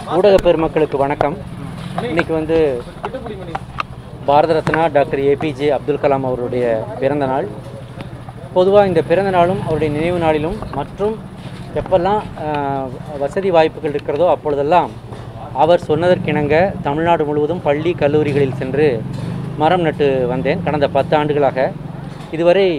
ஊடக பெருமக்களுக்கு வணக்கம். இன்னைக்கு வந்து பாரத ரத்னா டாக்டர் ஏபிஜே அப்துல் கலாம் அவருடைய பிறந்த நாள். பொதுவாக இந்த பிறந்த நாளும் அவருடைய நினைவு நாளிலும் மற்றும் எப்பெல்லாம் வசதி வாய்ப்புகள் இருக்கிறதோ அப்பொழுதெல்லாம் அவர் சொன்னதற்கிணங்க தமிழ்நாடு முழுவதும் பள்ளி கல்லூரிகளில் சென்று மரம் நட்டு வந்தேன். கடந்த 10 ஆண்டுகளாக இதுவரை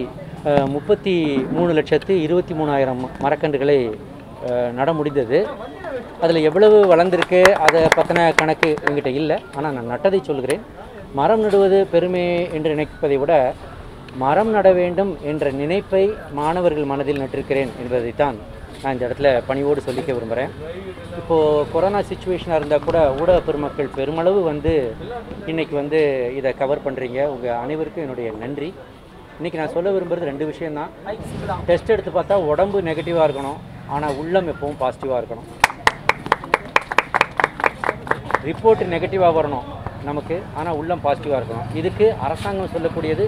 33,23,000 மரக்கன்றுகளை நட முடிந்தது. அதில் எவ்வளவு வளர்ந்துருக்கு அதை பற்றின கணக்கு என்கிட்ட இல்லை. ஆனால் நான் நட்டதை சொல்கிறேன். மரம் நடுவது பெருமை என்று நினைப்பதை விட மரம் நட வேண்டும் என்ற நினைப்பை மாணவர்கள் மனதில் நட்டிருக்கிறேன் என்பதைத்தான் நான் இந்த இடத்துல பணிவோடு சொல்லிக்க விரும்புகிறேன். இப்போது கொரோனா சுச்சுவேஷனாக இருந்தால் கூட ஊடக பெருமக்கள் பெருமளவு இன்றைக்கி இதை கவர் பண்ணுறீங்க. உங்கள் அனைவருக்கும் என்னுடைய நன்றி. இன்றைக்கி நான் சொல்ல விரும்புகிறது 2 விஷயந்தான். டெஸ்ட் எடுத்து பார்த்தா உடம்பு நெகட்டிவாக இருக்கணும், ஆனால் உள்ளம் எப்பவும் பாசிட்டிவாக இருக்கணும். ரிப்போர்ட் நெகட்டிவாக வரணும் நமக்கு, ஆனால் உள்ளம் பாசிட்டிவாக இருக்கணும். இதுக்கு அரசாங்கம் சொல்லக்கூடியது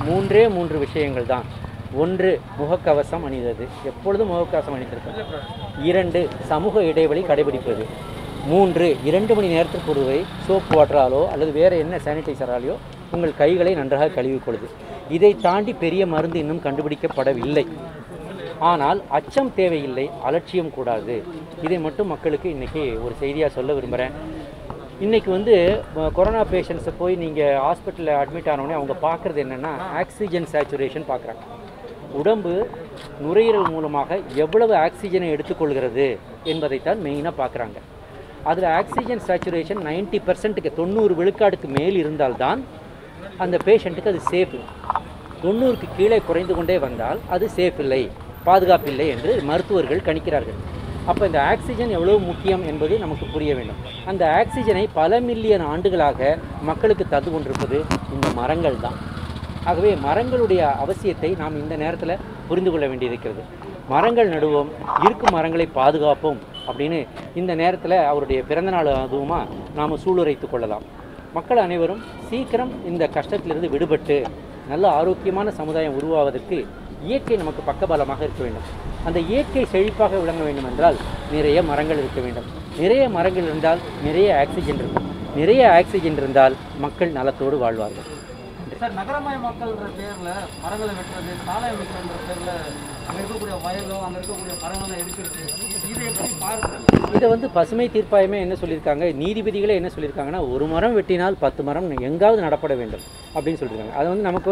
3 விஷயங்கள் தான். 1, முகக்கவசம் அணிவது, எப்பொழுதும் முகக்கவசம் அணிந்திருக்கும். 2, சமூக இடைவெளி கடைபிடிப்பது. 3, 2 மணி நேரத்திற்கு ஒருவை சோப் வாட்டராலோ அல்லது வேறு என்ன சானிடைசராலேயோ உங்கள் கைகளை நன்றாக கழுவிக்கொள்வது. இதை தாண்டி பெரிய மருந்து இன்னும் கண்டுபிடிக்கப்படவில்லை. ஆனால் அச்சம் தேவையில்லை, அலட்சியம் கூடாது. இதை மட்டும் மக்களுக்கு இன்றைக்கி ஒரு செய்தியாக சொல்ல விரும்புகிறேன். இன்றைக்கி கொரோனா பேஷண்ட்ஸை போய் நீங்கள் ஹாஸ்பிட்டலில் அட்மிட் ஆனோடனே அவங்க பார்க்குறது என்னென்னா ஆக்சிஜன் சேச்சுரேஷன் பார்க்குறாங்க. உடம்பு நுரையீரல் மூலமாக எவ்வளவு ஆக்சிஜனை எடுத்துக்கொள்கிறது என்பதைத்தான் மெயினாக பார்க்குறாங்க. அதில் ஆக்சிஜன் சேச்சுரேஷன் 90%க்கு 90 விழுக்காடுக்கு மேல் இருந்தால்தான் அந்த பேஷண்ட்டுக்கு அது சேஃப். 90க்கு கீழே குறைந்து கொண்டே வந்தால் அது சேஃப் இல்லை, பாதுகாப்பில்லை என்று மருத்துவர்கள் கணிக்கிறார்கள். அப்போ இந்த ஆக்சிஜன் எவ்வளவு முக்கியம் என்பது நமக்கு புரிய வேண்டும். அந்த ஆக்சிஜனை பல மில்லியன் ஆண்டுகளாக மக்களுக்கு தந்து கொண்டிருப்பது இந்த மரங்கள் தான். ஆகவே மரங்களுடைய அவசியத்தை நாம் இந்த நேரத்தில் புரிந்து கொள்ள வேண்டியிருக்கிறது. மரங்கள் நடுவோம், இருக்கும் மரங்களை பாதுகாப்போம் அப்படின்னு இந்த நேரத்தில் அவருடைய பிறந்தநாள் அதுவுமா நாம் சூளுரைத்து கொள்ளலாம். மக்கள் அனைவரும் சீக்கிரம் இந்த கஷ்டத்திலிருந்து விடுபட்டு நல்ல ஆரோக்கியமான சமுதாயம் உருவாவதற்கு இயற்கை நமக்கு பக்கபலமாக இருக்க வேண்டும். அந்த இயற்கை செழிப்பாக விளங்க வேண்டும் என்றால் நிறைய மரங்கள் இருக்க வேண்டும். நிறைய மரங்கள் இருந்தால் நிறைய ஆக்சிஜன் இருக்கும். நிறைய ஆக்சிஜன் இருந்தால் மக்கள் நலத்தோடு வாழ்வார்கள். சார், நகரமயமாக்கல்ன்ற பேரில் மரங்களை வெட்டுறது, சாலை அமைக்கிறன்ற பேரில் அங்கே இருக்கக்கூடிய வயலோ அங்கே இருக்கக்கூடிய மரங்களை எடுக்கிறது, இதை எப்படி பார்க்குறது? இதை பசுமை தீர்ப்பாயமே என்ன சொல்லியிருக்காங்க, நீதிபதிகளே என்ன சொல்லியிருக்காங்கன்னா, ஒரு மரம் வெட்டினால் 10 மரம் எங்காவது நடப்பட வேண்டும் அப்படின்னு சொல்லியிருக்காங்க. அது நமக்கு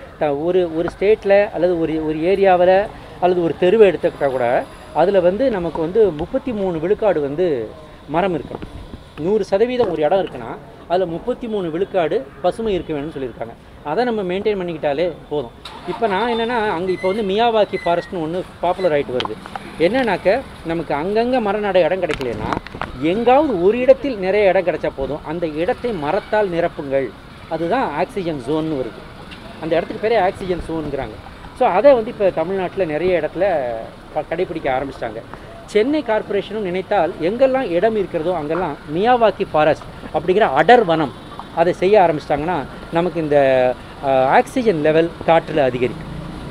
ஒரு ஸ்டேட்டில் அல்லது ஒரு ஏரியாவில் அல்லது ஒரு தெருவை எடுத்துக்கிட்டால் கூட அதில் நமக்கு 33 விழுக்காடு மரம் இருக்கணும். 100% ஒரு இடம் இருக்குன்னா அதில் 33 விழுக்காடு பசுமை இருக்க வேணும்னு சொல்லியிருக்காங்க. அதை நம்ம மெயின்டைன் பண்ணிக்கிட்டாலே போதும். இப்போ நான் என்னென்னா, அங்கே இப்போ மியாவாக்கி ஃபாரஸ்ட்னு ஒன்று பாப்புலர் ஆகிட்டு வருது. என்னன்னாக்க நமக்கு அங்கங்கே மரம் நட இடம் கிடைக்கலன்னா எங்காவது ஒரு இடத்தில் நிறைய இடம் கிடைச்சா போதும், அந்த இடத்தை மரத்தால் நிரப்புங்கள். அதுதான் ஆக்சிஜன் ஜோன்னு வருது. அந்த இடத்துக்கு பேரே ஆக்சிஜன் ஜோனுங்கிறாங்க. ஸோ அதை இப்போ தமிழ்நாட்டில் நிறைய இடத்துல கடைபிடிக்க ஆரம்பிச்சிட்டாங்க. சென்னை கார்ப்பரேஷனும் நினைத்தால் எங்கெல்லாம் இடம் இருக்கிறதோ அங்கெல்லாம் மியாவாக்கி ஃபாரஸ்ட் அப்படிங்கிற அடர் வனம் அதை செய்ய ஆரம்பிச்சிட்டாங்கன்னா நமக்கு இந்த ஆக்சிஜன் லெவல் காற்றில் அதிகரிக்கும்.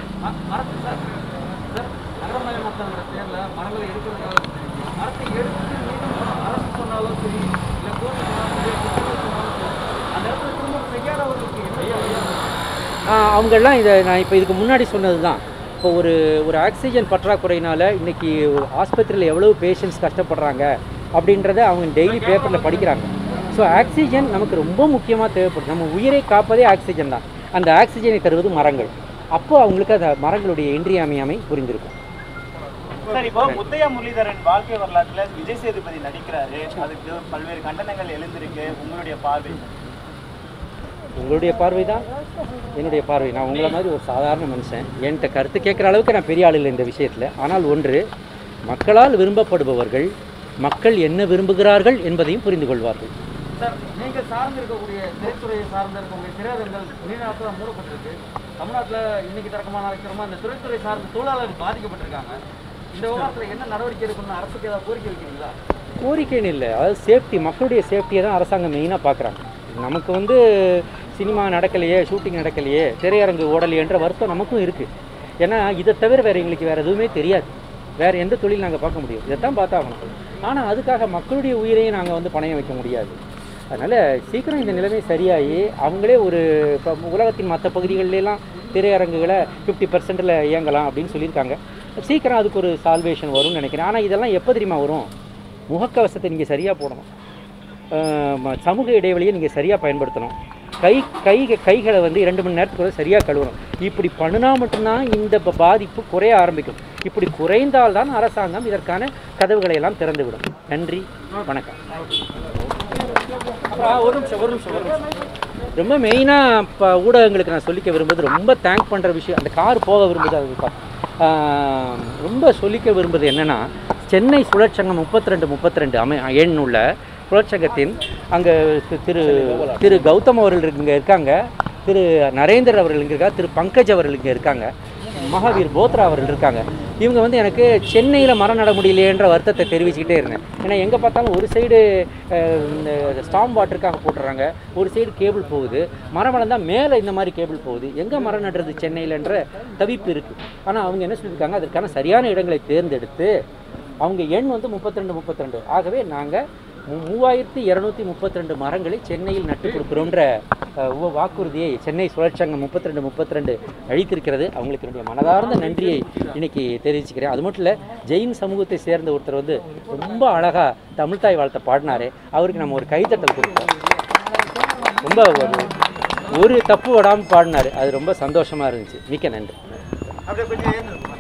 அவங்கெல்லாம் இதை நான் இப்போ இதுக்கு முன்னாடி சொன்னது தான். இப்போ ஒரு ஆக்சிஜன் பற்றாக்குறையினால் இன்றைக்கி ஆஸ்பத்திரியில் எவ்வளோ பேஷண்ட்ஸ் கஷ்டப்படுறாங்க அப்படின்றத அவங்க டெய்லி பேப்பரில் படிக்கிறாங்க. ஸோ ஆக்சிஜன் நமக்கு ரொம்ப முக்கியமாக தேவைப்படுது. நம்ம உயிரை காப்பதே ஆக்சிஜன் தான். அந்த ஆக்சிஜனை தருவது மரங்கள். அப்போ அவங்களுக்கு அந்த மரங்களுடைய இன்றியமையாமை புரிந்திருக்கும். சார், இப்போ முத்தையா முரளிதரன் வாழ்க்கை வரலாற்றில் விஜய் சேதுபதி நடிக்கிறாரு, அதுக்கு பல்வேறு கண்டனங்கள் எழுந்திருக்கு. உங்களுடைய பார்வை? உங்களுடைய பார்வை தான் என்னுடைய பார்வை. நான் உங்களை மாதிரி ஒரு சாதாரண மனுஷன். என்கிட்ட கருத்து கேட்குற அளவுக்கு நான் பெரிய ஆள் இல்லை இந்த விஷயத்தில். ஆனால் ஒன்று, மக்களால் விரும்பப்படுபவர்கள் மக்கள் என்ன விரும்புகிறார்கள் என்பதையும் புரிந்து கொள்வார்கள். சார், நீங்கள் சார்ந்திருக்கக்கூடிய திரைத்துறையை சார்ந்திருக்கக்கூடிய திரையரங்குகள் வெளிநாட்டில் மூடப்பட்டிருக்கு. தமிழ்நாட்டில் இன்னைக்கு திறக்கமான இருக்கிறோமா அந்த திரைத்துறை சார்ந்த தொழிலாளர்கள் பாதிக்கப்பட்டிருக்காங்க. இந்த விவகாரத்தில் என்ன நடவடிக்கை எடுக்கணும்னு அரசுக்கு ஏதாவது கோரிக்கை வைக்கிறீங்களா? கோரிக்கைன்னு இல்லை, அதாவது சேஃப்டி, மக்களுடைய சேஃப்டியை தான் அரசாங்கம் மெயினாக பார்க்குறாங்க. நமக்கு சினிமா நடக்கலையே, ஷூட்டிங் நடக்கலையே, திரையரங்கு ஓடலையேன்ற வருத்தம் நமக்கும் இருக்குது. ஏன்னா இதை தவிர வேறு எங்களுக்கு வேறு எதுவுமே தெரியாது. வேறு எந்த தொழில் நாங்கள் பார்க்க முடியும்? இதைத்தான் பார்த்தாகணும். ஆனால் அதுக்காக மக்களுடைய உயிரையும் நாங்கள் வந்து பணயம் வைக்க முடியாது. அதனால் சீக்கிரம் இந்த நிலைமை சரியாகி அவங்களே ஒரு இப்போ உலகத்தின் மற்ற பகுதிகளிலெல்லாம் திரையரங்குகளை 50% இயங்கலாம் அப்படின்னு சொல்லியிருக்காங்க. சீக்கிரம் அதுக்கு ஒரு சால்வேஷன் வரும்னு நினைக்கிறேன். ஆனால் இதெல்லாம் எப்போ தெரியுமா வரும்? முகக்கவசத்தை நீங்கள் சரியாக போடணும், சமூக இடைவெளியை நீங்கள் சரியாக பயன்படுத்தணும், கைகளை வந்து 2 மணி நேரத்துக்கு சரியாக கழுவணும். இப்படி பண்ணினா மட்டும்தான் இந்த பாதிப்பு குறைய ஆரம்பிக்கும். இப்படி குறைந்தால்தான் அரசாங்கம் இதற்கான கதவுகளை எல்லாம் திறந்துவிடும். நன்றி, வணக்கம். ஒரு நிமிஷம். ரொம்ப மெயினாக இப்போ ஊடகங்களுக்கு நான் சொல்லிக்க விரும்புவது, ரொம்ப தேங்க் பண்ணுற விஷயம், அந்த கார் போக விரும்புது. அது ரொம்ப சொல்லிக்க விரும்புவது என்னென்னா, சென்னை சுழற்சங்கம் 32 எண் உள்ள சுழற்சங்கத்தின் அங்கே திரு கௌதம் அவர்கள் இங்கே இருக்காங்க, திரு நரேந்திரன் அவர்கள் இங்கே இருக்காங்க, திரு பங்கஜ் அவர்கள் இங்கே இருக்காங்க, மகாவீர் போத்ரா அவர்கள் இருக்காங்க. இவங்க வந்து எனக்கு சென்னையில் மரம் நட முடியலையேன்ற வருத்தத்தை தெரிவிச்சுக்கிட்டே இருந்தேன். ஏன்னா எங்கே பார்த்தாலும் ஒரு சைடு இந்த ஸ்டாம் வாட்டருக்காக போட்டுறாங்க, ஒரு சைடு கேபிள் போகுது, மரம் வளர்ந்தால் மேலே இந்த மாதிரி கேபிள் போகுது, எங்கே மரம் நடுறது சென்னையிலன்ற தவிப்பு இருக்குது. ஆனால் அவங்க என்ன சொல்லியிருக்காங்க, அதற்கான சரியான இடங்களை தேர்ந்தெடுத்து அவங்க எண் வந்து 32. ஆகவே நாங்கள் 3232 மரங்களை சென்னையில் நட்டு கொடுக்குறோன்ற வாக்குறுதியை சென்னை சுழற்சங்கம் 32 அளித்திருக்கிறது. அவங்களுக்கு என்னுடைய மனதார்ந்த நன்றியை இன்னைக்கு தெரிவிச்சுக்கிறேன். அது மட்டும் இல்லை, ஜெயின் சமூகத்தை சேர்ந்த ஒருத்தர் வந்து ரொம்ப அழகாக தமிழ்தாய் வாழ்த்தை பாடினாரே, அவருக்கு நம்ம ஒரு கைத்தட்டல் கொடுத்தோம். ரொம்ப ஒரு தப்பு விடாமல் பாடினார், அது ரொம்ப சந்தோஷமாக இருந்துச்சு. மிக்க நன்றி.